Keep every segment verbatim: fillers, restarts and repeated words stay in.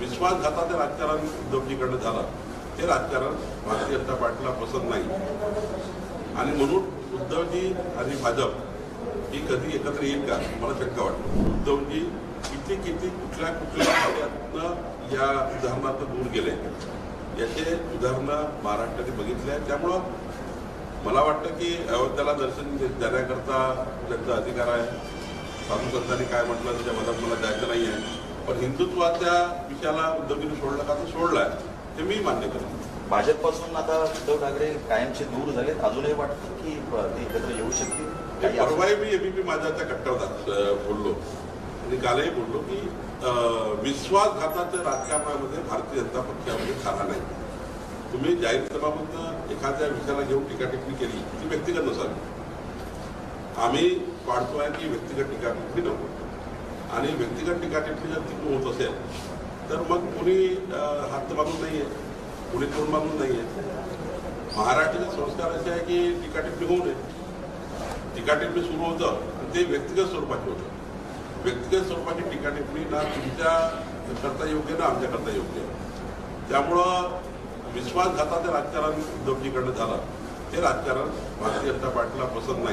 विश्वासघाताचं राजकारण उद्धवजीकडनं झालं ते राजकारण भारतीय जनता पार्टीला पसंत नाही आणि म्हणून उद्धवजी आणि भाजप ही कधी एकत्र येईल का मला शंका वाटते. उद्धवजी किती किती कुठल्या कुठल्या कार्यातनं या उदाहरणार्थ दूर गेले याचे उदाहरणं महाराष्ट्राने बघितले आहे. त्यामुळं मला वाटतं की अयोध्येला दर्शन देण्याकरता त्यांचा अधिकार आहे. साधू संतांनी काय म्हटलं त्याच्या मदत मला द्यायचं नाही आहे, पण हिंदुत्वाच्या विषयाला उद्धवजीने सोडलं का तर सोडलाय ते मी मान्य करतो. भाजपपासून आता उद्धव ठाकरे कायमचे दूर झालेत, अजूनही वाटतं की ते एकत्र येऊ शकतील. परवाही मी एबीपी माझ्याच्या कट्टरदार बोललो आणि कालही बोललो की विश्वासघाताच्या राजकारणामध्ये भारतीय जनता पक्षामध्ये खाना नाही. तुम्ही जाहीर सभामधनं एखाद्या विषयाला घेऊन टीका टिप्पणी केली ती व्यक्तिगत नसावी. आम्ही पाडतोय की व्यक्तिगत टीका टिप्पणी नको आणि व्यक्तिगत टीका टिप्पणी जर तिकडून होत असेल तर मग कुणी हात बांधून नाहीये, कुणी तोंड बांधून नाहीये. महाराष्ट्राचे संस्कार असे आहे की टीका टिप्पणी होऊ नये. टीका टिप्पणी सुरू होतं ते व्यक्तिगत स्वरूपाचे होतं. व्यक्तिगत स्वरूपाची टीका टिप्पणी ना तुमच्या करता योग्य ना आमच्या करता योग्य. त्यामुळं विश्वासघाताचं राजकारण उद्धवजीकडनं झालं ते राजकारण भारतीय जनता पार्टीला पसंत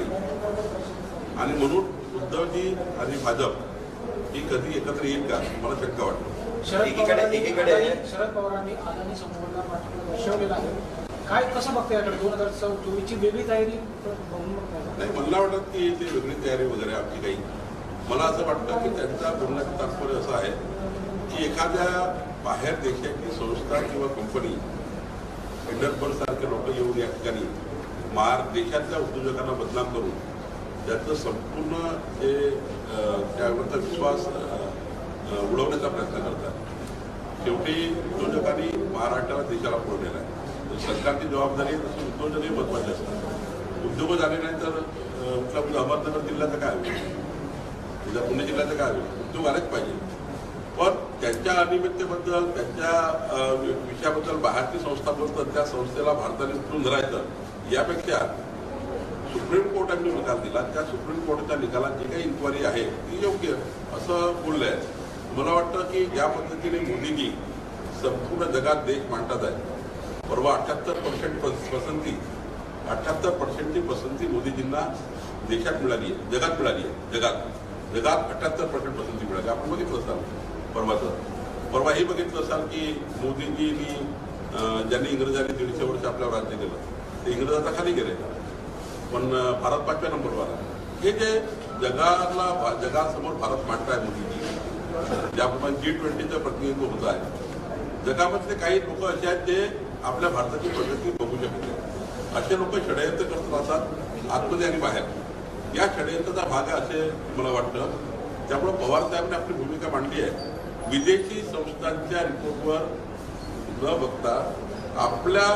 नाही आणि म्हणून उद्धवजी आणि भाजप ही कधी एकत्र येईल का मला शंका वाटतो. एकीकडे शरद पवारांनी अदानी समूहाला पाठिंबा दर्शवलेला आहे. काय कसं बघते याकडे दोन हजार चोवीसची वेगळी तयारी नाही मला वाटत की ती वेगळी तयारी वगैरे आमची काही. मला असं वाटतं की त्यांचा बोलण्याचं तात्पर्य असं आहे की एखाद्या बाहेर देशाची संस्था किंवा कंपनी हिंडनबर्ग सारखे लोक येऊन या ठिकाणी मार देशातल्या उद्योजकांना बदनाम करून त्याचं संपूर्ण जे त्यावरचा विश्वास उडवण्याचा प्रयत्न करतात. शेवटी उद्योजकांनी महाराष्ट्राला देशाला पुढे नेला आहे. सरकारची जबाबदारी तसं उद्योजकही महत्वाचे असतात. उद्योग झाले नाही तर आपल्या अहमदनगर जिल्ह्याचं काय होईल, उद्या पुणे जिल्ह्याचं काय होईल. उद्योग आलेच पाहिजे, पण त्यांच्या अनियमिततेबद्दल त्यांच्या विषयाबद्दल बाहेरची संस्था बोलतात त्या संस्थेला भारताने उचलून धरायचं यापेक्षा सुप्रीम कोर्टाने निकाल दिला त्या सुप्रीम कोर्टाच्या निकालात जी काही इन्क्वायरी आहे ती योग्य असं बोललं आहे. मला वाटतं की ज्या पद्धतीने मोदीजी संपूर्ण जगात देश मांडतात आहे. परवा अठ्ठ्याहत्तर पर्सेंट पसंती अठ्ठ्याहत्तर पर्सेंटची पसंती मोदीजींना देशात मिळाली आहे, जगात मिळाली आहे. जगात जगात अठ्ठ्याहत्तर पर्सेंट पसंती मिळाली. आपण बघितलं असाल परवाचं परवा हे बघितलं असाल की मोदीजींनी ज्यांनी इंग्रजांनी दीडशे वर्ष आपल्यावर राज्य केलं ते इंग्रजाचा खाली गेले पण भारत पाचव्या नंबरवर आहे. हे जे जगाला जगासमोर भारत मांडताय मोदीजी, ज्याप्रमाणे जी ट्वेंटीचं प्रतिनिधित्व होत आहे. जगामधले काही लोक असे आहेत जे आपल्या भारताची प्रगती बघू शकते. असे लोक षडयंत्र करत असतात आतमध्ये आणि बाहेर. या षडयंत्राचा भाग आहे असे मला वाटतं. त्यामुळे पवार साहेबांनी आपली भूमिका मांडली आहे. विदेशी संस्थांच्या रिपोर्टवर न बघता आपल्या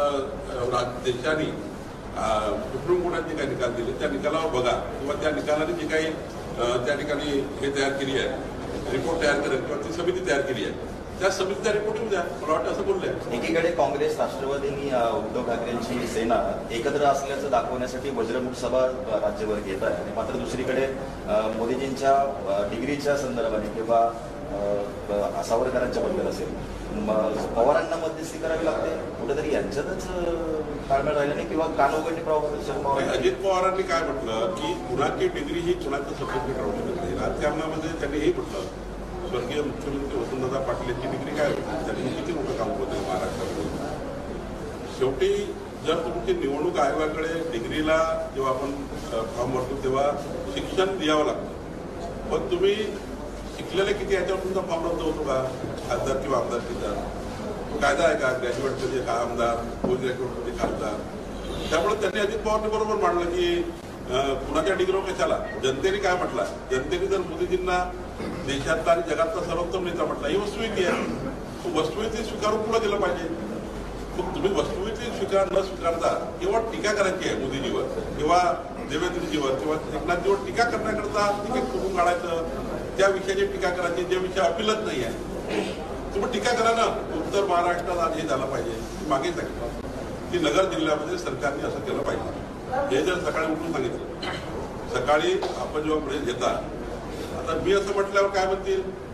देशाने सुप्रीम कोर्टाने जे काही निकाल दिले त्या निकालावर बघा किंवा त्या निकालाने जी काही त्या ठिकाणी हे तयार केली आहे रिपोर्ट तयार करेल किंवा ती समिती तयार केली आहे त्या समितीचा रिपोर्ट येऊ द्या. मला वाटतं असं बोललंय. एकीकडे काँग्रेस राष्ट्रवादींनी उद्धव ठाकरेंची सेना एकत्र असल्याचं दाखवण्यासाठी वज्रमुख सभा राज्यभर घेत आहे आणि मात्र दुसरीकडे मोदीजींच्या डिग्रीच्या संदर्भाने किंवा सावरकरांच्या बद्दल असेल पवारांना मध्यस्थी करावी लागते. कुठेतरी यांच्यातच ताळमेळ राहिला नाही किंवा कानउघडणी पवार अजित पवारांनी काय म्हटलं की कुणाची डिग्री ही कुणाचं सर्टिफिकेट राहू शकत नाही. राजकारणामध्ये त्यांनी हे म्हटलं स्वर्गीय मुख्यमंत्री वसंतदादा पाटील यांची डिग्री काय होती, त्यांनी किती मोठं काम होतं महाराष्ट्रामध्ये. शेवटी जर तुमची निवडणूक आयोगाकडे डिग्रीला जेव्हा आपण फॉर्म भरतो तेव्हा शिक्षण द्यावं लागतं, पण तुम्ही शिकलेले किती याच्यावर तुमचा फॉर्म रद्द होतो का खासदार किंवा आमदारकीचा कायदा आहे का. ग्रॅज्युएट म्हणजे का आमदार, पोस्ट ग्रॅज्युएट म्हणजे खासदार. त्यामुळे त्यांनी अजित पवारने बरोबर मांडलं की कुणाच्या डिग्रीवर कशाला. जनतेने काय म्हटलं, जनतेने जर मोदीजींना देशातला आणि जगातला सर्वोत्तम नेता म्हटला ही वस्तुस्थिती आहे. वस्तुस्थिती स्वीकारून पुढे गेलं पाहिजे. मग तुम्ही वस्तुस्थिती स्वीकार न स्वीकारता केवळ टीका करायची आहे मोदीजीवर किंवा देवेंद्रजीवर किंवा एकनाथजीवर टीका करण्याकरता तिकीट करून काढायचं, त्या विषयाची टीका करायची जे विषय अपीलच नाही आहे. तुम्ही टीका करा ना. उत्तर महाराष्ट्रात आज हे झालं पाहिजे. मागे सांगितलं की नगर जिल्ह्यामध्ये सरकारने असं केलं पाहिजे. हे जर सकाळी उठून सांगितलं, सकाळी आपण जेव्हा प्रेस घेता, आता मी असं म्हटल्यावर काय म्हणतील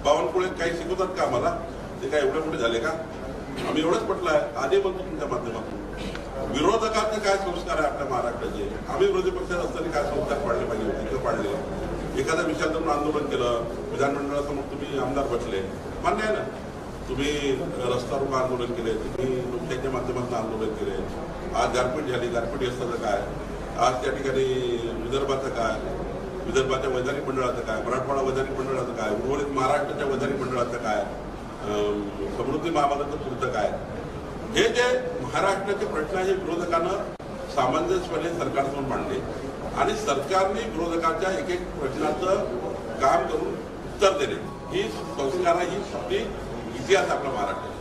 बावनकुळे काही शिकवतात का आम्हाला? ते काय एवढे मोठे झाले का? आम्ही एवढंच म्हटलं आहे आधी म्हणतो तुमच्या माध्यमातून विरोधकांचे काय संस्कार आहे आपल्या महाराष्ट्राचे. आम्ही विरोधी पक्षात असताना काय संस्कार पाडले पाहिजे तिथं पाडले. एखाद्या विषयातून आंदोलन केलं, विधानमंडळासमोर तुम्ही आमदार बसले, मान्य आहे ना. तुम्ही रस्ता रोको आंदोलन केले, तुम्ही लोकशाहीच्या माध्यमातून आंदोलन केले. आज गारपीट झाली, गारपीट असताचं काय, आज त्या ठिकाणी विदर्भाचं काय, विदर्भाच्या वैधानिक मंडळाचं काय, मराठवाडा वैधानिक मंडळाचं काय, उर्वरित महाराष्ट्राच्या वैधानिक मंडळाचं काय, समृद्धी महामार्गाचं पुढचं काय. हे जे महाराष्ट्राचे प्रश्न आहे विरोधकांना सामंजस्यपणे सरकारसमोर मांडले आणि सरकारने विरोधकांच्या एक एक प्रश्नाचं काम करून उत्तर देणे ही संस्कार ही आपली इतिहास आपला महाराष्ट्र.